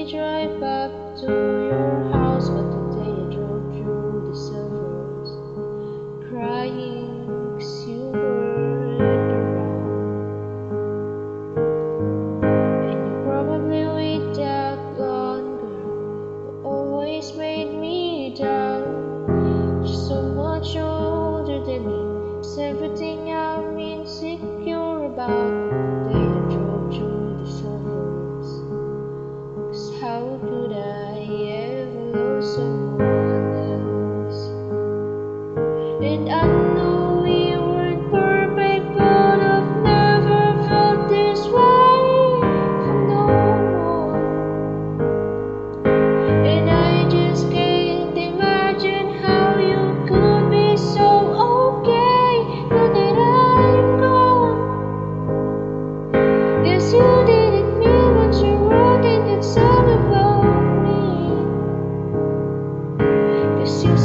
drive up to your house, but today I drove through the suburbs, crying 'cause you weren't around. And you probably wigged out longer, but always made me down. You're so much older than me, it's everything I'm insecure about. Today I drove through the suburbs, 'cause how could I ever love someone else? And I know we weren't perfect, but I've never felt this way for no one. And I just can't imagine how you could be so okay now that I'm gone. 'Cause you didn't mean what you wrote in that song about me. 'Cause you